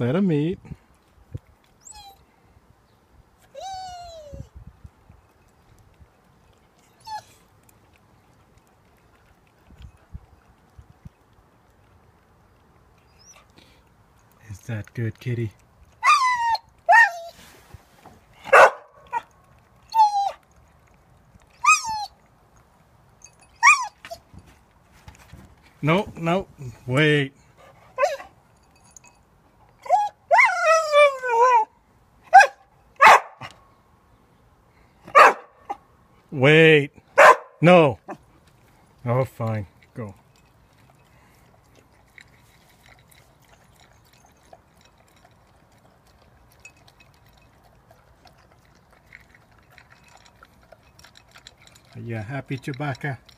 let him eat. Is that good, kitty? No, no, wait. Wait. No. Oh, fine. Go. Yeah, happy Chewbacca.